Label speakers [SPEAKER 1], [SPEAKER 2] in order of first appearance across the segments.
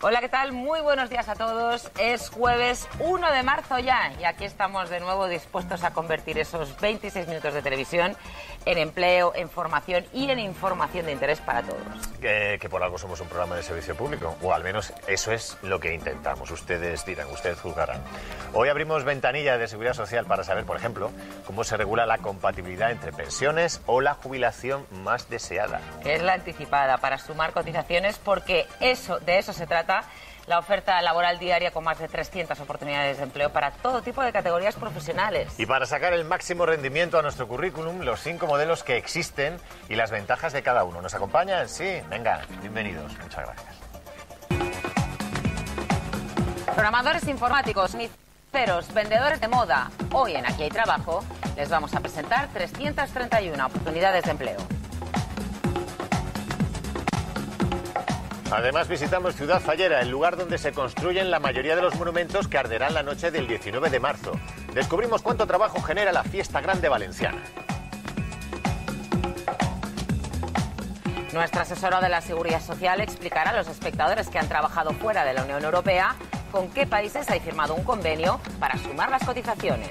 [SPEAKER 1] Hola, ¿qué tal? Muy buenos días a todos. Es jueves 1 de marzo ya y aquí estamos de nuevo dispuestos a convertir esos 26 minutos de televisión en empleo, en formación y en información de interés para todos.
[SPEAKER 2] Que por algo somos un programa de servicio público, o al menos eso es lo que intentamos. Ustedes dirán, ustedes juzgarán. Hoy abrimos ventanilla de Seguridad Social para saber, por ejemplo, cómo se regula la compatibilidad entre pensiones o la jubilación más deseada.
[SPEAKER 1] Que es la anticipada, para sumar cotizaciones, porque de eso se trata la oferta laboral diaria con más de 300 oportunidades de empleo para todo tipo de categorías profesionales.
[SPEAKER 2] Y para sacar el máximo rendimiento a nuestro currículum, los 5 modelos que existen y las ventajas de cada uno. ¿Nos acompañan? Sí, venga, bienvenidos. Muchas gracias.
[SPEAKER 1] Programadores informáticos, niceros, vendedores de moda. Hoy en Aquí hay Trabajo les vamos a presentar 331 oportunidades de empleo.
[SPEAKER 2] Además visitamos Ciudad Fallera, el lugar donde se construyen la mayoría de los monumentos que arderán la noche del 19 de marzo. Descubrimos cuánto trabajo genera la Fiesta Grande Valenciana.
[SPEAKER 1] Nuestra asesora de la Seguridad Social explicará a los espectadores que han trabajado fuera de la Unión Europea con qué países hay firmado un convenio para sumar las cotizaciones.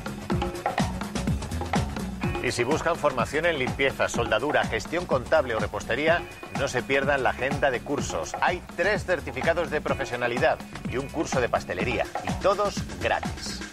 [SPEAKER 2] Y si buscan formación en limpieza, soldadura, gestión contable o repostería, no se pierdan la agenda de cursos. Hay 3 certificados de profesionalidad y un curso de pastelería, y todos gratis.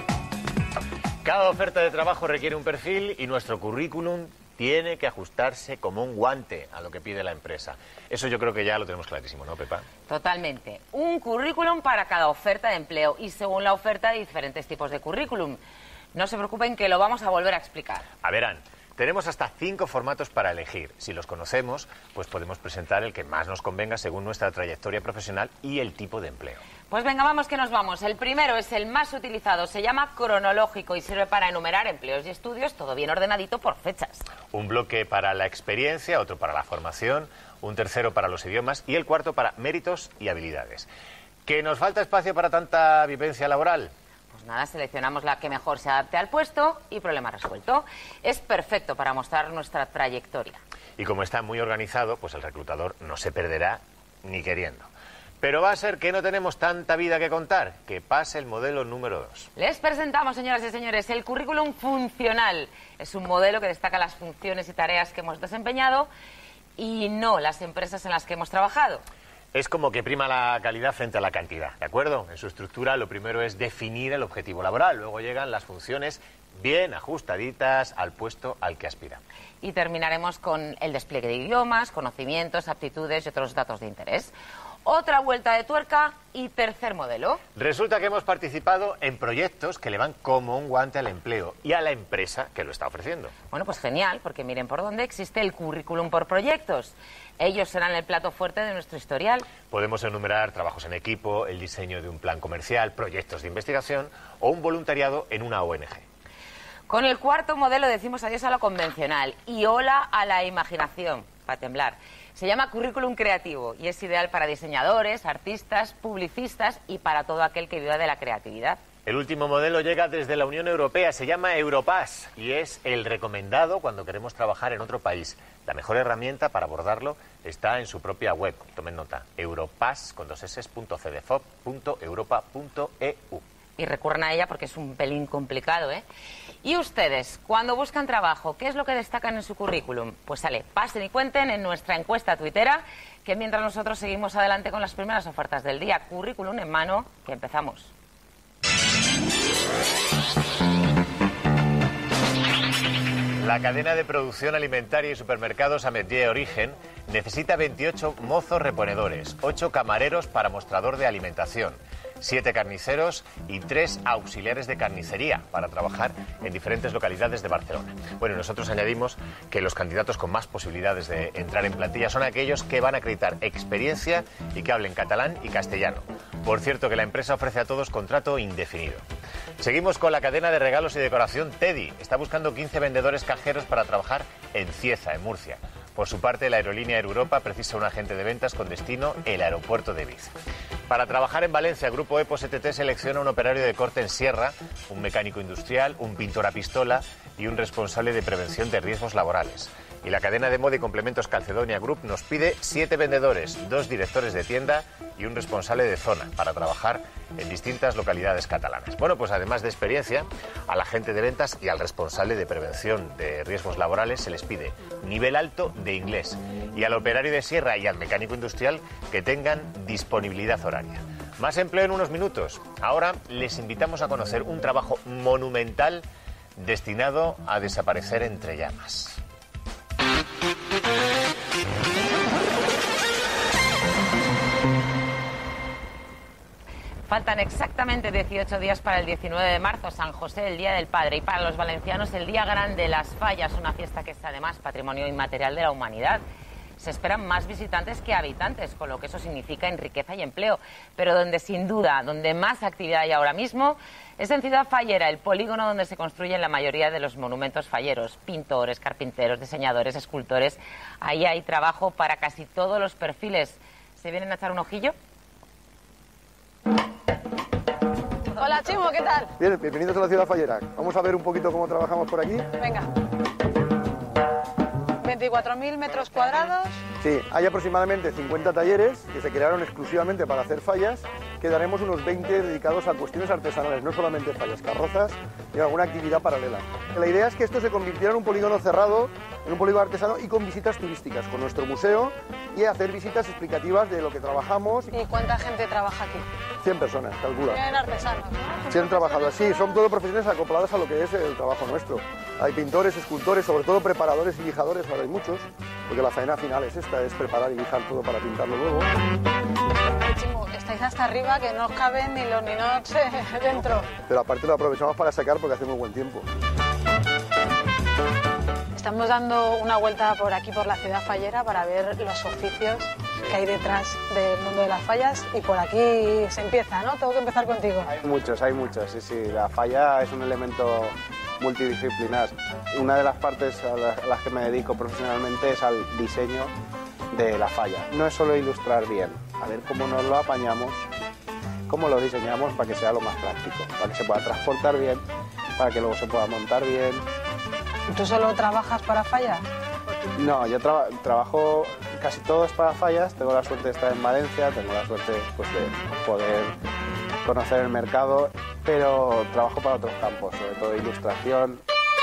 [SPEAKER 2] Cada oferta de trabajo requiere un perfil y nuestro currículum tiene que ajustarse como un guante a lo que pide la empresa. Eso yo creo que ya lo tenemos clarísimo, ¿no, Pepa?
[SPEAKER 1] Totalmente. Un currículum para cada oferta de empleo y según la oferta de diferentes tipos de currículum. No se preocupen que lo vamos a volver a explicar.
[SPEAKER 2] Verán, tenemos hasta 5 formatos para elegir. Si los conocemos, pues podemos presentar el que más nos convenga según nuestra trayectoria profesional y el tipo de empleo.
[SPEAKER 1] Pues venga, vamos que nos vamos. El primero es el más utilizado, se llama cronológico y sirve para enumerar empleos y estudios, todo bien ordenadito por fechas.
[SPEAKER 2] Un bloque para la experiencia, otro para la formación, un tercero para los idiomas y el cuarto para méritos y habilidades. ¿Que nos falta espacio para tanta vivencia laboral?
[SPEAKER 1] Pues nada, seleccionamos la que mejor se adapte al puesto y problema resuelto. Es perfecto para mostrar nuestra trayectoria.
[SPEAKER 2] Y como está muy organizado, pues el reclutador no se perderá ni queriendo. Pero va a ser que no tenemos tanta vida que contar. Que pase el modelo número 2.
[SPEAKER 1] Les presentamos, señoras y señores, el currículum funcional. Es un modelo que destaca las funciones y tareas que hemos desempeñado y no las empresas en las que hemos trabajado.
[SPEAKER 2] Es como que prima la calidad frente a la cantidad, ¿de acuerdo? En su estructura lo primero es definir el objetivo laboral, luego llegan las funciones bien ajustaditas al puesto al que aspira.
[SPEAKER 1] Y terminaremos con el despliegue de idiomas, conocimientos, aptitudes y otros datos de interés. Otra vuelta de tuerca y tercer modelo.
[SPEAKER 2] Resulta que hemos participado en proyectos que le van como un guante al empleo y a la empresa que lo está ofreciendo.
[SPEAKER 1] Bueno, pues genial, porque miren por dónde existe el currículum por proyectos. Ellos serán el plato fuerte de nuestro historial.
[SPEAKER 2] Podemos enumerar trabajos en equipo, el diseño de un plan comercial, proyectos de investigación o un voluntariado en una ONG.
[SPEAKER 1] Con el cuarto modelo decimos adiós a lo convencional y hola a la imaginación, para temblar. Se llama currículum creativo y es ideal para diseñadores, artistas, publicistas y para todo aquel que viva de la creatividad.
[SPEAKER 2] El último modelo llega desde la Unión Europea, se llama Europass y es el recomendado cuando queremos trabajar en otro país. La mejor herramienta para abordarlo está en su propia web. Tomen nota, europass.cdfop.europa.eu.
[SPEAKER 1] Y recurran a ella porque es un pelín complicado, ¿eh? Y ustedes, cuando buscan trabajo, ¿qué es lo que destacan en su currículum? Pues sale, pasen y cuenten en nuestra encuesta tuitera, que mientras nosotros seguimos adelante con las primeras ofertas del día. Currículum en mano, que empezamos.
[SPEAKER 2] La cadena de producción alimentaria y supermercados Amedier Origen necesita 28 mozos reponedores, 8 camareros para mostrador de alimentación, 7 carniceros y 3 auxiliares de carnicería para trabajar en diferentes localidades de Barcelona. Bueno, nosotros añadimos que los candidatos con más posibilidades de entrar en plantilla son aquellos que van a acreditar experiencia y que hablen catalán y castellano. Por cierto, que la empresa ofrece a todos contrato indefinido. Seguimos con la cadena de regalos y decoración Teddy. Está buscando 15 vendedores cajeros para trabajar en Cieza, en Murcia. Por su parte, la aerolínea Air Europa precisa un agente de ventas con destino el aeropuerto de Ibiza. Para trabajar en Valencia, Grupo EPO STT selecciona un operario de corte en sierra, un mecánico industrial, un pintor a pistola y un responsable de prevención de riesgos laborales. Y la cadena de moda y complementos Calcedonia Group nos pide 7 vendedores, 2 directores de tienda y un responsable de zona para trabajar en distintas localidades catalanas. Bueno, pues además de experiencia, al agente de ventas y al responsable de prevención de riesgos laborales se les pide nivel alto de inglés, y al operario de sierra y al mecánico industrial que tengan disponibilidad horaria. Más empleo en unos minutos. Ahora les invitamos a conocer un trabajo monumental destinado a desaparecer entre llamas.
[SPEAKER 1] Faltan exactamente 18 días para el 19 de marzo, San José, el Día del Padre, y para los valencianos el Día Grande, Las Fallas, una fiesta que es además patrimonio inmaterial de la humanidad. Se esperan más visitantes que habitantes, con lo que eso significa en riqueza y empleo. Pero donde sin duda, donde más actividad hay ahora mismo, es en Ciudad Fallera, el polígono donde se construyen la mayoría de los monumentos falleros. Pintores, carpinteros, diseñadores, escultores. Ahí hay trabajo para casi todos los perfiles. ¿Se vienen a echar un ojillo?
[SPEAKER 3] Hola, Chimo, ¿qué tal?
[SPEAKER 4] Bien, bienvenidos a la Ciudad Fallera. Vamos a ver un poquito cómo trabajamos por aquí.
[SPEAKER 3] Venga. 24.000 metros cuadrados.
[SPEAKER 4] Sí, hay aproximadamente 50 talleres que se crearon exclusivamente para hacer fallas, que daremos unos 20 dedicados a cuestiones artesanales, no solamente fallas, carrozas y alguna actividad paralela. La idea es que esto se convirtiera en un polígono cerrado, en un polígono artesano y con visitas turísticas, con nuestro museo, y hacer visitas explicativas de lo que trabajamos.
[SPEAKER 3] ¿Y cuánta gente trabaja aquí?
[SPEAKER 4] 100 personas, calcula.
[SPEAKER 3] 100 artesanos, ¿no?
[SPEAKER 4] 100 trabajadores, sí, son todo profesiones acopladas a lo que es el trabajo nuestro. Hay pintores, escultores, sobre todo preparadores y lijadores, ahora hay muchos, porque la faena final es esta, es preparar y lijar todo para pintarlo luego.
[SPEAKER 3] Chimo, estáis hasta arriba que no os caben ni los ninots dentro.
[SPEAKER 4] Pero aparte lo aprovechamos para sacar porque hace muy buen tiempo.
[SPEAKER 3] Estamos dando una vuelta por aquí, por la Ciudad Fallera, para ver los oficios que hay detrás del mundo de las fallas, y por aquí se empieza, ¿no? Tengo que empezar contigo.
[SPEAKER 5] Hay muchos, sí. La falla es un elemento multidisciplinar. Una de las partes a las que me dedico profesionalmente es al diseño de la falla. No es solo ilustrar bien, a ver cómo nos lo apañamos, cómo lo diseñamos para que sea lo más práctico, para que se pueda transportar bien, para que luego se pueda montar bien.
[SPEAKER 3] ¿Tú solo trabajas para fallas?
[SPEAKER 5] No, yo trabajo, casi todo es para fallas. Tengo la suerte de estar en Valencia, tengo la suerte pues, de poder conocer el mercado, pero trabajo para otros campos, sobre todo ilustración.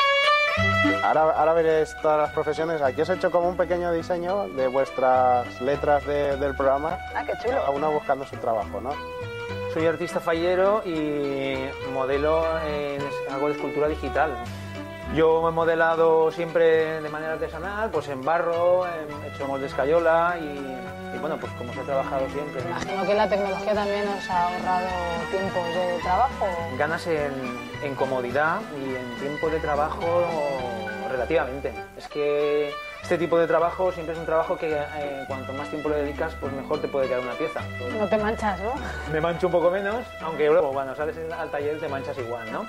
[SPEAKER 5] Ahora veréis todas las profesiones. Aquí os he hecho como un pequeño diseño de vuestras letras del programa.
[SPEAKER 3] Ah, qué chulo.
[SPEAKER 5] Cada una buscando su trabajo, ¿no?
[SPEAKER 6] Soy artista fallero y modelo, hago de escultura digital. Yo me he modelado siempre de manera artesanal, pues en barro, he hecho molde de escayola y bueno, pues como se ha trabajado siempre.
[SPEAKER 3] Imagino que la tecnología también os ha ahorrado tiempos de trabajo.
[SPEAKER 6] Ganas en comodidad y en tiempo de trabajo relativamente. Es que este tipo de trabajo siempre es un trabajo que cuanto más tiempo le dedicas, pues mejor te puede quedar una pieza.
[SPEAKER 3] No te manchas, ¿no?
[SPEAKER 6] Me mancho un poco menos, aunque luego cuando sales al taller te manchas igual, ¿no?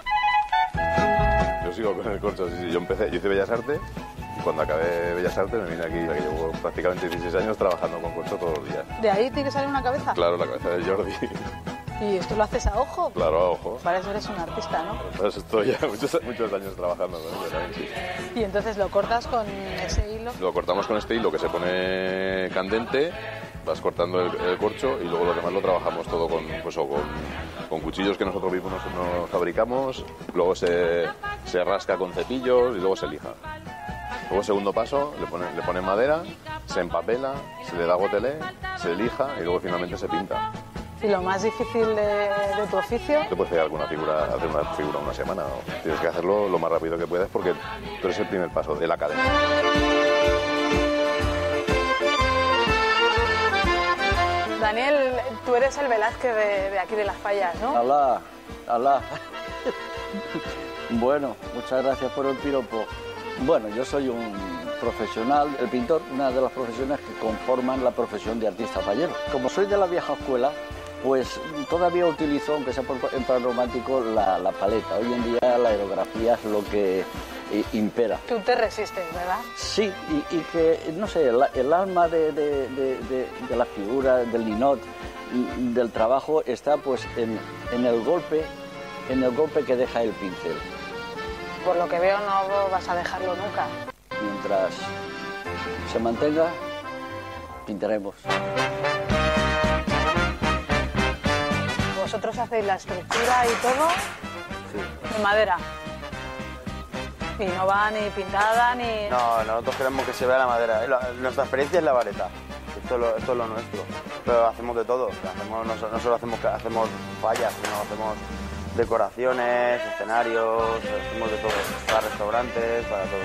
[SPEAKER 7] Yo sigo con el corcho, sí. Yo hice Bellas Artes y cuando acabé Bellas Artes me vine aquí, que llevo prácticamente 16 años trabajando con corcho todos los días.
[SPEAKER 3] ¿De ahí tiene que salir una cabeza?
[SPEAKER 7] Claro, la cabeza de Jordi.
[SPEAKER 3] ¿Y esto lo haces a ojo?
[SPEAKER 7] Claro, a ojo.
[SPEAKER 3] Para eso eres un artista, ¿no?
[SPEAKER 7] Pues estoy ya muchos años trabajando con ello también, sí.
[SPEAKER 3] Y entonces lo cortas con ese hilo.
[SPEAKER 7] Lo cortamos con este hilo que se pone candente, vas cortando el corcho y luego lo demás lo trabajamos todo con cuchillos que nosotros mismos nos fabricamos, luego se rasca con cepillos y luego se lija. Luego, segundo paso, le ponen madera, se empapela, se le da gotelé, se lija y luego finalmente se pinta.
[SPEAKER 3] ¿Y lo más difícil de tu oficio?
[SPEAKER 7] Te puedes hacer una figura una semana, ¿no? Tienes que hacerlo lo más rápido que puedes porque tú eres el primer paso de la cadena.
[SPEAKER 3] Daniel, tú eres el Velázquez de aquí de Las Fallas, ¿no?
[SPEAKER 8] Alá. Bueno, muchas gracias por el piropo. Bueno, yo soy un profesional, el pintor, una de las profesiones que conforman la profesión de artista fallero. Como soy de la vieja escuela, pues todavía utilizo, aunque sea en plan romántico, la paleta. Hoy en día la aerografía es lo que impera.
[SPEAKER 3] Tú te resistes, ¿verdad?
[SPEAKER 8] Sí, y que, no sé, el alma de la figura, del linot, del trabajo, está pues en el golpe que deja el pincel.
[SPEAKER 3] Por lo que veo no vas a dejarlo nunca.
[SPEAKER 8] Mientras se mantenga, pintaremos.
[SPEAKER 3] Vosotros hacéis la estructura y todo de madera. Y no va ni pintada ni...
[SPEAKER 5] No, nosotros queremos que se vea la madera. Nuestra experiencia es la vareta. Esto es lo nuestro. Pero hacemos de todo. No solo hacemos fallas, sino hacemos decoraciones, escenarios, hacemos de todo. Para restaurantes, para todo.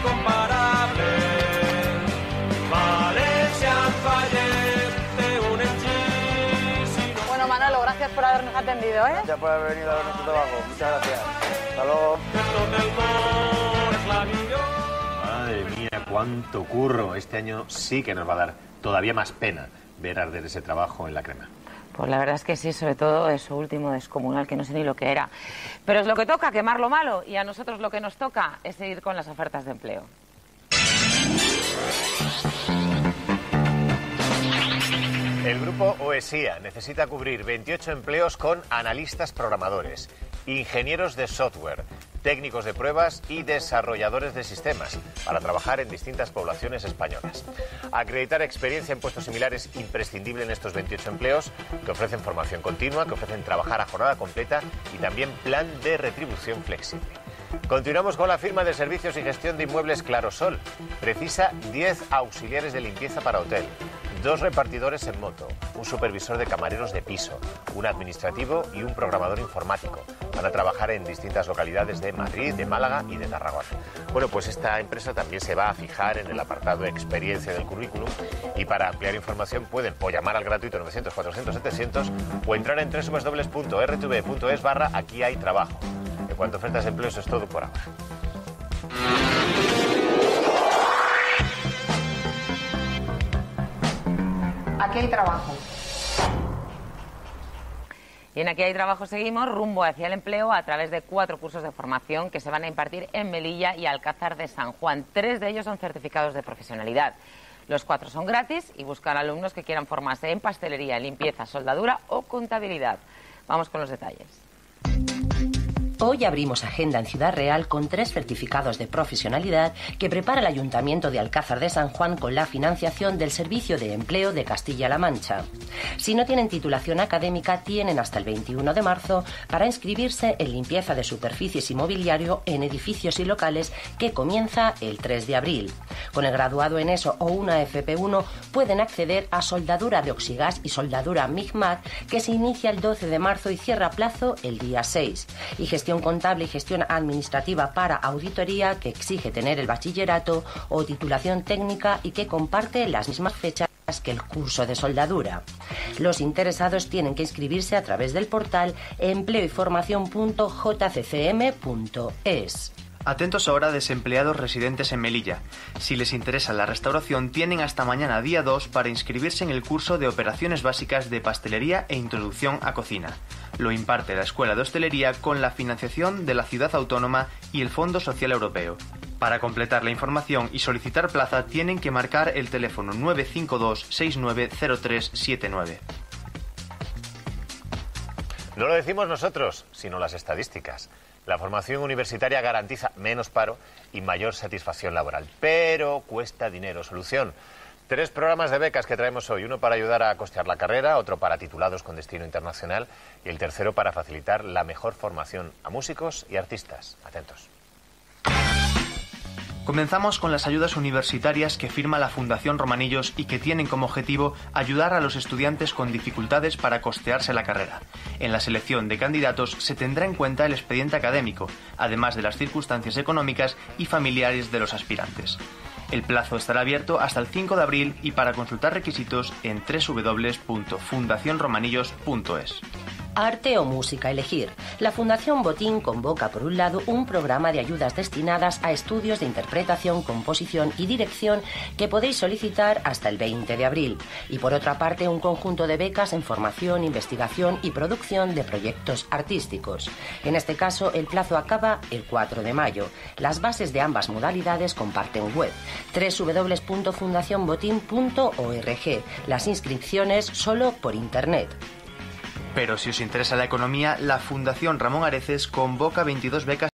[SPEAKER 3] Bueno, Manolo, gracias por habernos atendido, ¿eh?
[SPEAKER 5] Gracias por haber venido a ver nuestro trabajo. Muchas gracias. Hasta luego.
[SPEAKER 2] Madre mía, cuánto curro. Este año sí que nos va a dar todavía más pena ver arder ese trabajo en la crema.
[SPEAKER 1] Pues la verdad es que sí, sobre todo eso último descomunal, que no sé ni lo que era. Pero es lo que toca, quemar lo malo, y a nosotros lo que nos toca es seguir con las ofertas de empleo.
[SPEAKER 2] El grupo OESIA necesita cubrir 28 empleos con analistas programadores, ingenieros de software, técnicos de pruebas y desarrolladores de sistemas para trabajar en distintas poblaciones españolas. Acreditar experiencia en puestos similares es imprescindible en estos 28 empleos que ofrecen formación continua, que ofrecen trabajar a jornada completa y también plan de retribución flexible. Continuamos con la firma de servicios y gestión de inmuebles Clarosol. Precisa 10 auxiliares de limpieza para hotel, 2 repartidores en moto, un supervisor de camareros de piso, un administrativo y un programador informático. Van a trabajar en distintas localidades de Madrid, de Málaga y de Tarragona. Bueno, pues esta empresa también se va a fijar en el apartado experiencia del currículum y para ampliar información pueden o llamar al gratuito 900 400 700 o entrar en www.rtv.es/aquí hay trabajo. En cuanto a ofertas de empleo, eso es todo por ahora.
[SPEAKER 1] Aquí hay trabajo. Y en Aquí hay trabajo seguimos rumbo hacia el empleo a través de 4 cursos de formación que se van a impartir en Melilla y Alcázar de San Juan. 3 de ellos son certificados de profesionalidad. Los 4 son gratis y buscan alumnos que quieran formarse en pastelería, limpieza, soldadura o contabilidad. Vamos con los detalles.
[SPEAKER 9] Hoy abrimos agenda en Ciudad Real con 3 certificados de profesionalidad que prepara el Ayuntamiento de Alcázar de San Juan con la financiación del Servicio de Empleo de Castilla-La Mancha. Si no tienen titulación académica, tienen hasta el 21 de marzo para inscribirse en limpieza de superficies y mobiliario en edificios y locales, que comienza el 3 de abril. Con el graduado en ESO o una FP1 pueden acceder a soldadura de oxigas y soldadura MIG-MAG, que se inicia el 12 de marzo y cierra plazo el día 6. Y gestión contable y gestión administrativa para auditoría, que exige tener el bachillerato o titulación técnica y que comparte las mismas fechas que el curso de soldadura. Los interesados tienen que inscribirse a través del portal empleoinformación.jccm.es.
[SPEAKER 10] Atentos ahora desempleados residentes en Melilla. Si les interesa la restauración, tienen hasta mañana día 2 para inscribirse en el curso de operaciones básicas de pastelería e introducción a cocina. Lo imparte la Escuela de Hostelería con la financiación de la Ciudad Autónoma y el Fondo Social Europeo. Para completar la información y solicitar plaza tienen que marcar el teléfono 952 690379.
[SPEAKER 2] No lo decimos nosotros, sino las estadísticas. La formación universitaria garantiza menos paro y mayor satisfacción laboral, pero cuesta dinero. Solución: 3 programas de becas que traemos hoy. Uno para ayudar a costear la carrera, otro para titulados con destino internacional y el tercero para facilitar la mejor formación a músicos y artistas. Atentos.
[SPEAKER 10] Comenzamos con las ayudas universitarias que firma la Fundación Romanillos y que tienen como objetivo ayudar a los estudiantes con dificultades para costearse la carrera. En la selección de candidatos se tendrá en cuenta el expediente académico, además de las circunstancias económicas y familiares de los aspirantes. El plazo estará abierto hasta el 5 de abril y para consultar requisitos en www.fundacionromanillos.es.
[SPEAKER 9] Arte o música, elegir. La Fundación Botín convoca, por un lado, un programa de ayudas destinadas a estudios de interpretación, composición y dirección que podéis solicitar hasta el 20 de abril. Y por otra parte, un conjunto de becas en formación, investigación y producción de proyectos artísticos. En este caso, el plazo acaba el 4 de mayo. Las bases de ambas modalidades comparten web: www.fundacionbotin.org. Las inscripciones solo por internet.
[SPEAKER 10] Pero si os interesa la economía, la Fundación Ramón Areces convoca 22 becas